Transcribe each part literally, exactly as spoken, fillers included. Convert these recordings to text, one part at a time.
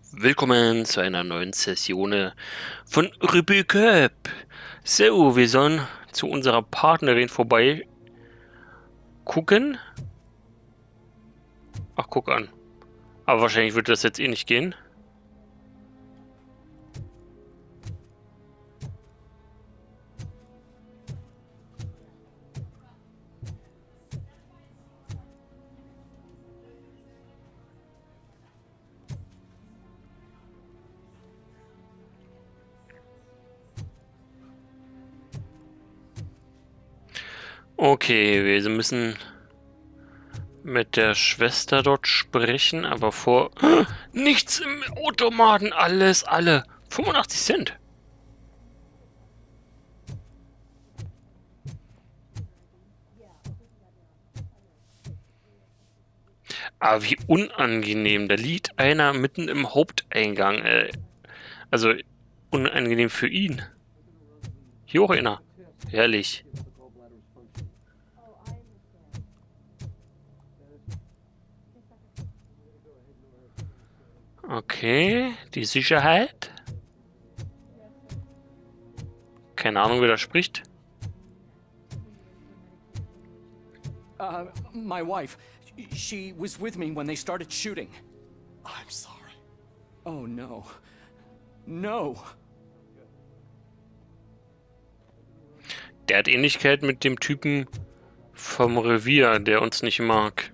Willkommen zu einer neuen Session von Rübeköp. So, wir sollen zu unserer Partnerin vorbei gucken. Ach, guck an. Aber wahrscheinlich wird das jetzt eh nicht gehen. Okay, wir müssen mit der Schwester dort sprechen, aber vor... Nichts im Automaten, alles, alle. fünfundachtzig Cent. Aber wie unangenehm, da liegt einer mitten im Haupteingang. Äh, also unangenehm für ihn. Hier auch einer. Herrlich. Okay, die Sicherheit. Keine Ahnung, wer da spricht. Uh, my wife. She was with me when they started shooting. I'm sorry. Oh no. No. Der hat Ähnlichkeit mit dem Typen vom Revier, der uns nicht mag.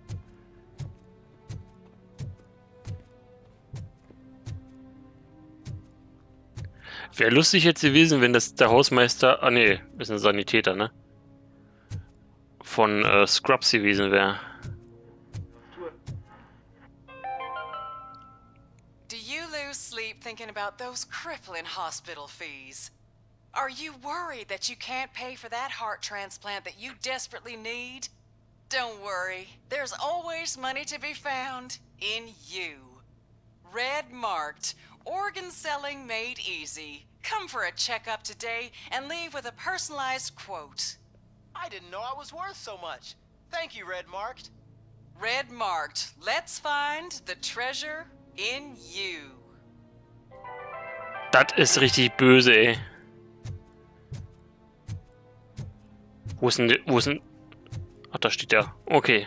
Wäre lustig jetzt gewesen, wenn das der Hausmeister... Ah ne, ist ein Sanitäter, ne? Von äh, Scrubs gewesen wäre. Do you lose sleep thinking about those crippling hospital fees? Are you worried that you can't pay for that heart transplant that you desperately need? Don't worry, there's always money to be found in you. Red marked, organ selling made easy. Come for a checkup today and leave with a personalized quote. I didn't know I was worth so much. Thank you, Red Marked. Red marked, let's find the treasure in you. Das ist richtig böse, ey. Wo ist denn... Wo ist denn... Ach, da steht der. Okay.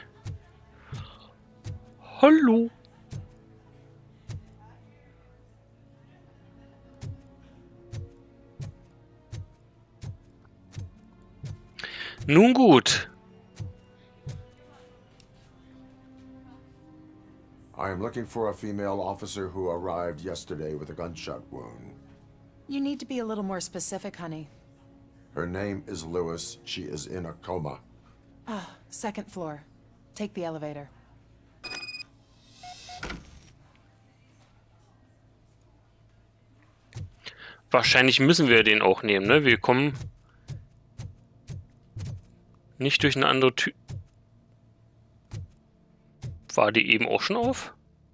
Hallo. Nun gut. I am looking for a female officer who arrived yesterday with a gunshot wound. You need to be a little more specific, honey. Her name is Lewis. She is in a coma. Ah, second floor. Take the elevator. Wahrscheinlich müssen wir den auch nehmen, ne? Wir kommen nicht durch eine andere Tür. War die eben auch schon auf?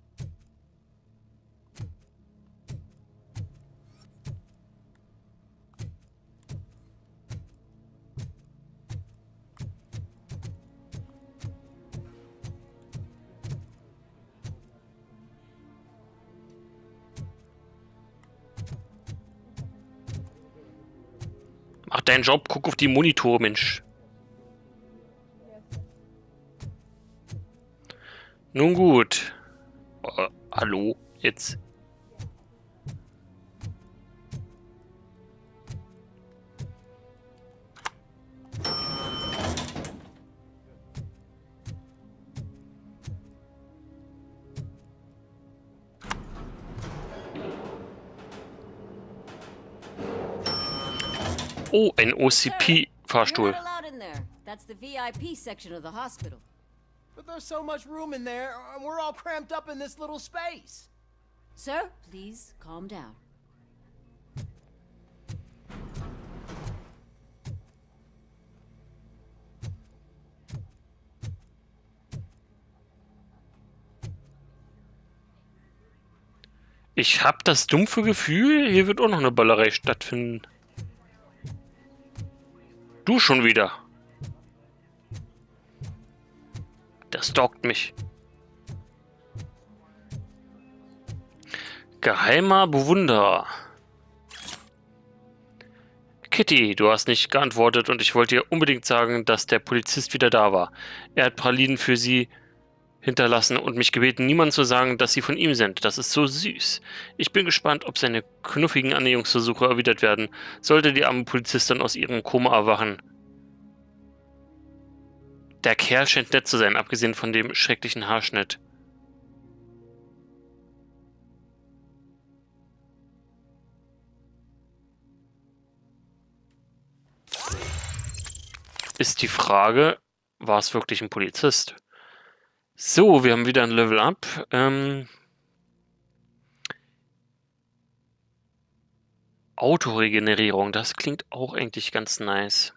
Mach deinen Job, guck auf die Monitore, Mensch. Nun gut. Äh, hallo, jetzt. Oh, ein O C P-Fahrstuhl. You're not allowed in there. That's the V I P section of the hospital. But there's so much room in there, and we're all cramped up in this little space. Sir, please calm down. Ich habe das dumpfe Gefühl, hier wird auch noch eine Ballerei stattfinden. Du schon wieder. Das stalkt mich. Geheimer Bewunderer. Kitty, du hast nicht geantwortet und ich wollte dir unbedingt sagen, dass der Polizist wieder da war. Er hat Pralinen für sie hinterlassen und mich gebeten, niemandem zu sagen, dass sie von ihm sind. Das ist so süß. Ich bin gespannt, ob seine knuffigen Annäherungsversuche erwidert werden. Sollte die arme Polizistin aus ihrem Koma erwachen. Der Kerl scheint nett zu sein, abgesehen von dem schrecklichen Haarschnitt. Ist die Frage, war es wirklich ein Polizist? So, wir haben wieder ein Level Up. Ähm, Autoregenerierung, das klingt auch eigentlich ganz nice.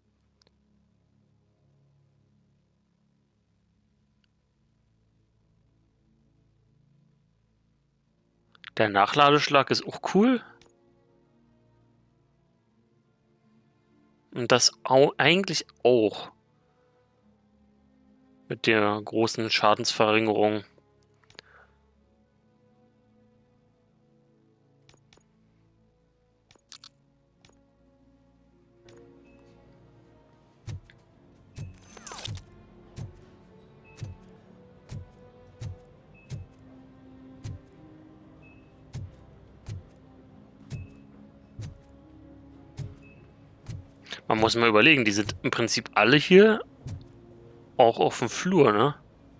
Der Nachladeschlag ist auch cool. Und das au eigentlich auch. Mit der großen Schadensverringerung. Man muss mal überlegen, die sind im Prinzip alle hier auch auf dem Flur, ne?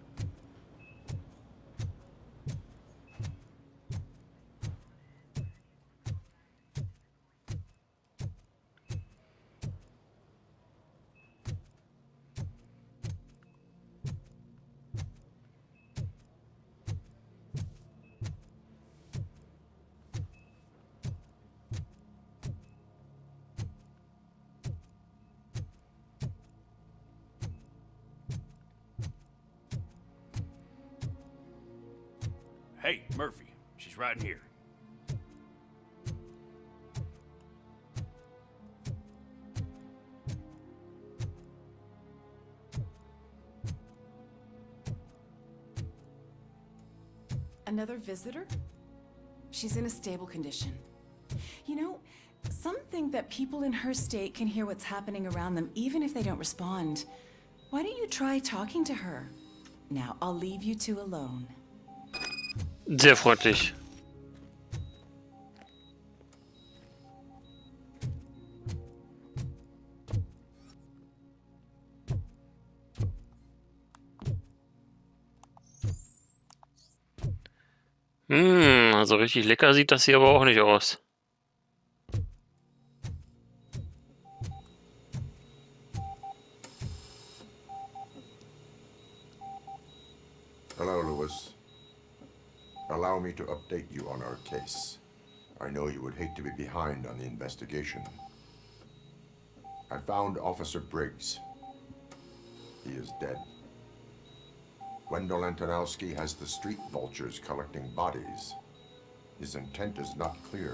Hey, Murphy. She's right in here. Another visitor? She's in a stable condition. You know, some think that people in her state can hear what's happening around them even if they don't respond. Why don't you try talking to her? Now, I'll leave you two alone. Sehr freundlich. Hm, also richtig lecker sieht das hier aber auch nicht aus. Hello, Lewis. Allow me to update you on our case. I know you would hate to be behind on the investigation. I found Officer Briggs. He is dead. Wendell Antonowski has the street vultures collecting bodies. His intent is not clear.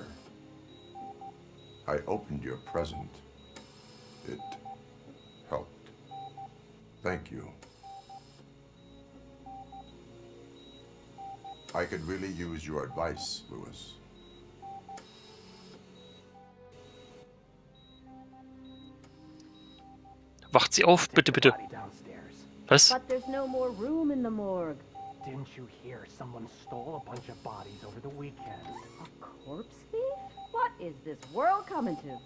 I opened your present. It helped. Thank you. I could really use your advice, Lewis. Wacht sie auf, bitte, bitte. Was? But there's no more room in the morgue. Didn't you hear someone stole a bunch of bodies over the weekend? A corpse thief? What is this world coming to?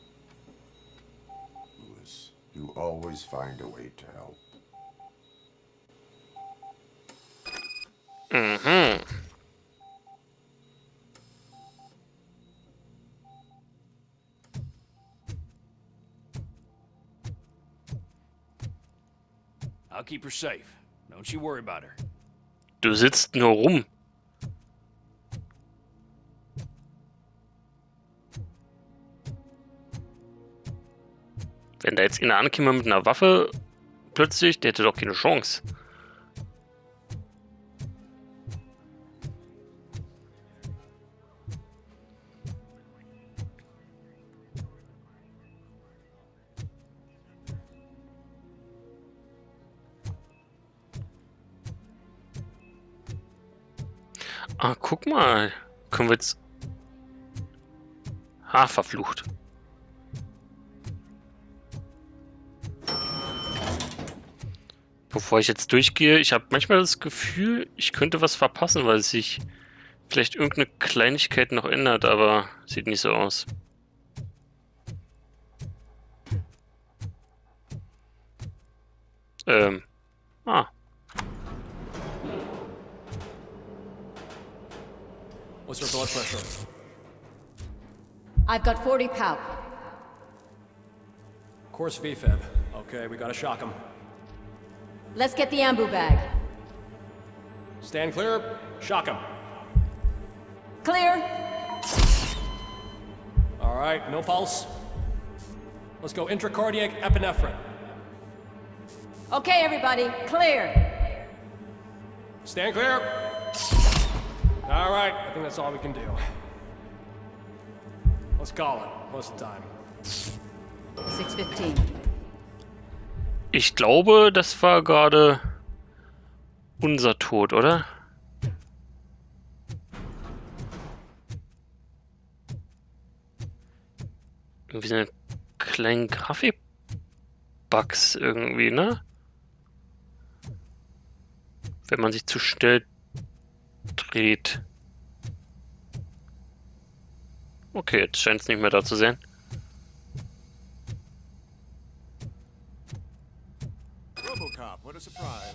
Lewis, you always find a way to help. Mhm. I'll keep her safe. Don't you worry about her. Du sitzt nur rum. Wenn da jetzt einer ankäme mit einer Waffe, plötzlich, der hätte doch keine Chance. Ah, guck mal. Können wir jetzt... Ha, verflucht. Bevor ich jetzt durchgehe, ich habe manchmal das Gefühl, ich könnte was verpassen, weil sich vielleicht irgendeine Kleinigkeit noch ändert, aber sieht nicht so aus. Ähm. Ah. What's her blood pressure? I've got forty pow. Course V F A B. Okay, we gotta shock him. Let's get the ambu bag. Stand clear. Shock him. Clear. All right, no pulse. Let's go intracardiac epinephrine. Okay, everybody, clear. Stand clear. All right, I think that's all we can do. Let's call it. What's the time? six fifteen. Ich glaube, das war gerade unser Tod, oder? Irgendwie so eine kleine Grafikbugs irgendwie, ne? Wenn man sich zu schnell dreht. Okay, jetzt scheint es nicht mehr da zu sein. Robocop, what a surprise.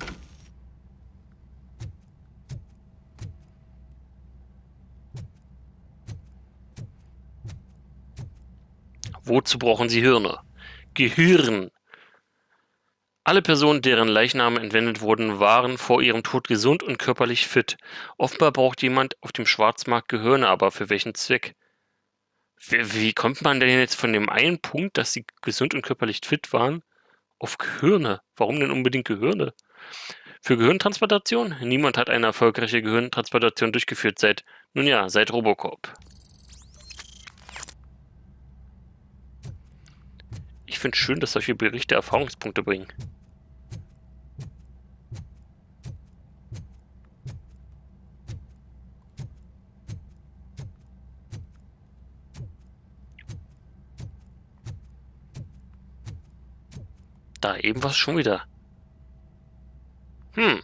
Wozu brauchen Sie Hirne? Gehirn. Alle Personen, deren Leichen entwendet wurden, waren vor ihrem Tod gesund und körperlich fit. Offenbar braucht jemand auf dem Schwarzmarkt Gehirne, aber für welchen Zweck? Wie, wie kommt man denn jetzt von dem einen Punkt, dass sie gesund und körperlich fit waren, auf Gehirne? Warum denn unbedingt Gehirne? Für Gehirntransplantation? Niemand hat eine erfolgreiche Gehirntransplantation durchgeführt seit, nun ja, seit Robocop. Ich finde es schön, dass solche Berichte Erfahrungspunkte bringen. Da eben was schon wieder. Hm.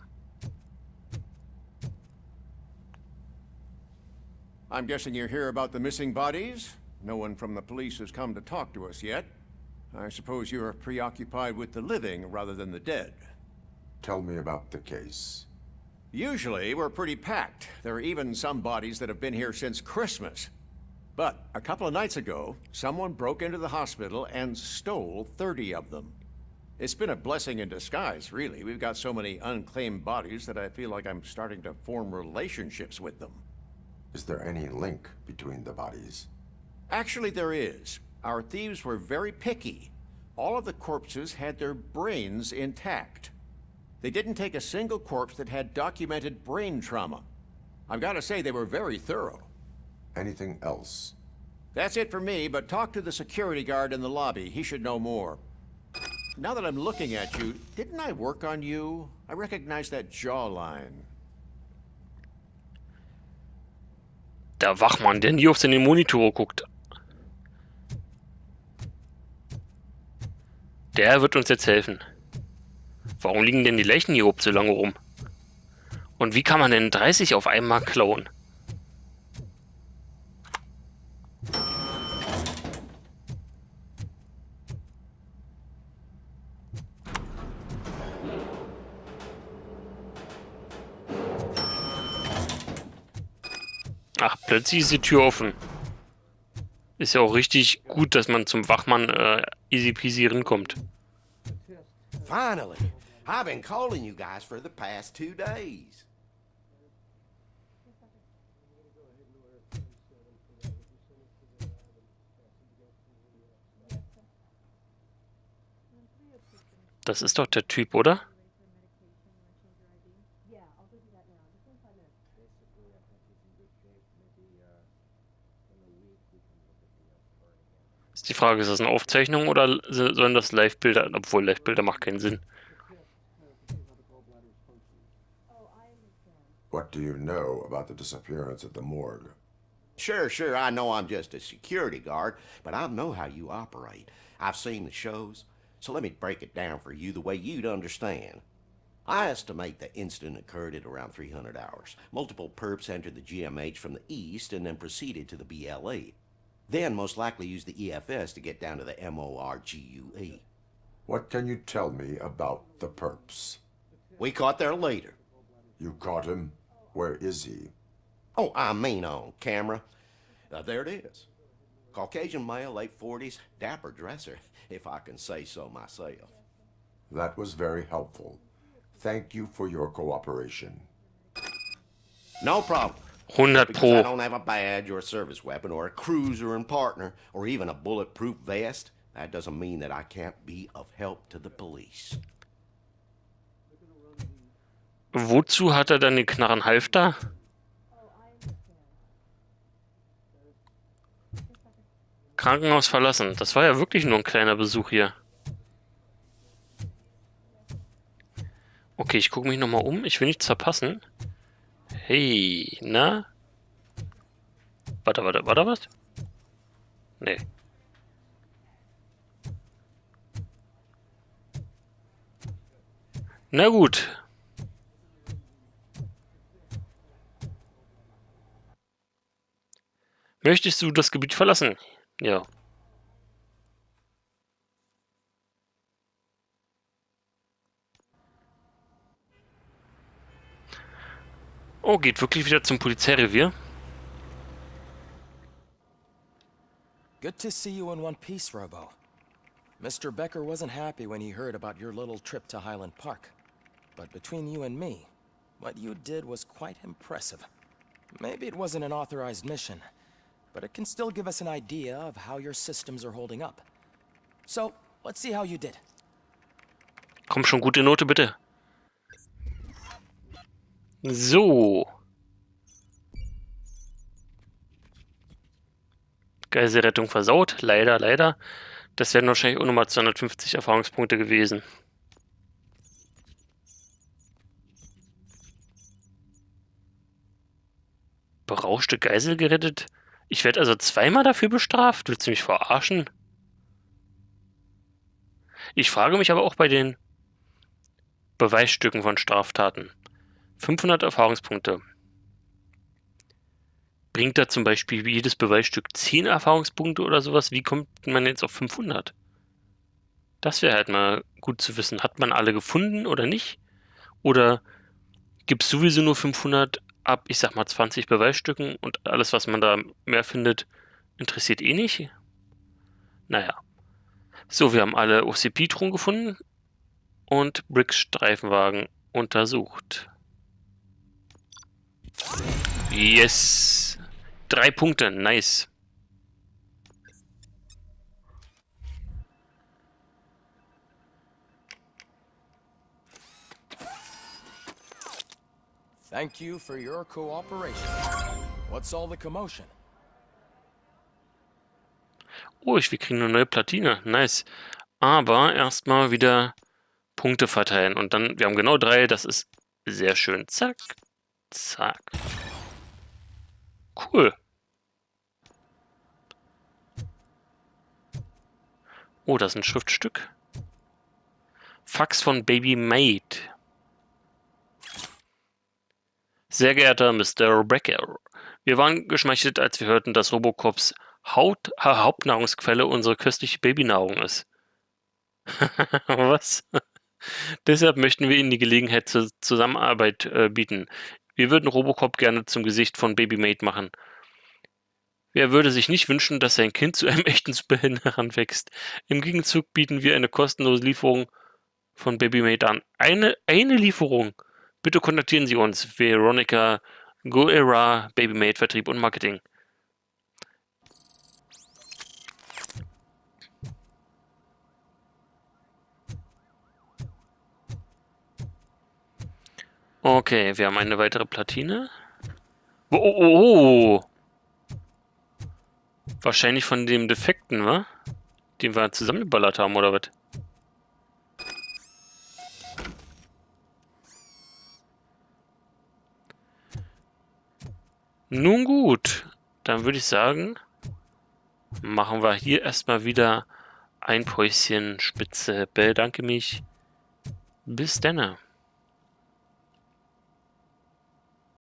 I'm guessing you're here about the missing bodies? No one from the police has come to talk to us yet. I suppose you're preoccupied with the living rather than the dead. Tell me about the case. Usually, we're pretty packed. There are even some bodies that have been here since Christmas. But a couple of nights ago, someone broke into the hospital and stole thirty of them. It's been a blessing in disguise, really. We've got so many unclaimed bodies that I feel like I'm starting to form relationships with them. Is there any link between the bodies? Actually, there is. Our thieves were very picky. All of the corpses had their brains intact. They didn't take a single corpse that had documented brain trauma. I've got to say, they were very thorough. Anything else? That's it for me, but talk to the security guard in the lobby. He should know more. Now that I'm looking at you, didn't I work on you? I recognize that jawline. Der Wachmann, der nie auf seine Monitore guckt. Der wird uns jetzt helfen. Warum liegen denn die Leichen hier oben so lange rum? Und wie kann man denn dreißig auf einmal klauen? Ach, plötzlich ist die Tür offen. Ist ja auch richtig gut, dass man zum Wachmann äh, easy peasy rankommt. Finally, I've been calling you guys for the past two days. Das ist doch der Typ, oder? Ist die Frage, ist das eine Aufzeichnung oder sollen das Live-Bilder, obwohl Live-Bilder macht keinen Sinn. What do you know about the disappearance at the morgue? Sure, sure, I know I'm just a security guard, but I know how you operate. I've seen the shows, so let me break it down for you the way you'd understand. I estimate the incident occurred at around three hundred hours. Multiple perps entered the G M H from the east and then proceeded to the B L E. Then most likely used the E F S to get down to the M O R G U E. What can you tell me about the perps? We caught their leader. You caught him? Where is he? Oh, I mean on camera. Uh, there it is. Caucasian male, late forties, dapper dresser, if I can say so myself. That was very helpful. Thank you for your cooperation. No problem. hundert Because I Pro. don't have a badge or a service weapon or a cruiser and partner or even a bulletproof vest, that doesn't mean that I can't be of help to the police. Wozu hat er dann den Knarrenhalfter? Krankenhaus verlassen. Das war ja wirklich nur ein kleiner Besuch hier. Okay, ich gucke mich nochmal um. Ich will nichts verpassen. Hey, na? Warte, warte, warte, was? Nee. Na gut. Möchtest du das Gebiet verlassen? Ja. Oh, geht wirklich wieder zum Polizeirevier? Good to see you in one piece, Robo. Mister Becker wasn't happy when he heard about your little trip to Highland Park. But between you and me, what you did was quite impressive. Maybe it wasn't an authorized mission, but it can still give us an idea of how your systems are holding up. So, let's see how you did. Komm schon, gute Note, bitte. So. Geiselrettung versaut. Leider, leider. Das wären wahrscheinlich auch nochmal zweihundertfünfzig Erfahrungspunkte gewesen. Berauschte Geisel gerettet? Ich werde also zweimal dafür bestraft? Willst du mich verarschen? Ich frage mich aber auch bei den Beweisstücken von Straftaten. fünfhundert Erfahrungspunkte. Bringt da zum Beispiel jedes Beweisstück zehn Erfahrungspunkte oder sowas? Wie kommt man jetzt auf fünfhundert? Das wäre halt mal gut zu wissen. Hat man alle gefunden oder nicht? Oder gibt es sowieso nur fünfhundert ab, ich sag mal, zwanzig Beweisstücken und alles, was man da mehr findet, interessiert eh nicht? Naja. So, wir haben alle O C P-Truhen gefunden und Bricks Streifenwagen untersucht. Yes! Drei Punkte, nice. Thank you for your cooperation. What's all the commotion? Oh, ich, wir kriegen eine neue Platine, nice. Aber erstmal wieder Punkte verteilen und dann, wir haben genau drei, das ist sehr schön. Zack, zack. Cool. Oh, das ist ein Schriftstück. Fax von Baby Maid. Sehr geehrter Mister Becker, wir waren geschmeichelt, als wir hörten, dass Robocops Haut, ha, Hauptnahrungsquelle unsere köstliche Babynahrung ist. Was? Deshalb möchten wir Ihnen die Gelegenheit zur Zusammenarbeit äh, bieten. Wir würden Robocop gerne zum Gesicht von Baby Maid machen. Wer würde sich nicht wünschen, dass sein Kind zu einem echten Superhelden heranwächst? Im Gegenzug bieten wir eine kostenlose Lieferung von Baby Maid an. Eine, eine Lieferung. Bitte kontaktieren Sie uns. Veronica Goera, Baby Maid, Vertrieb und Marketing. Okay, wir haben eine weitere Platine. Oh, oh, oh, oh. Wahrscheinlich von dem Defekten, wa? Den wir zusammengeballert haben, oder was? Nun gut. dann würde ich sagen, machen wir hier erstmal wieder ein Päuschen Spitze. Bedanke mich. Bis dann.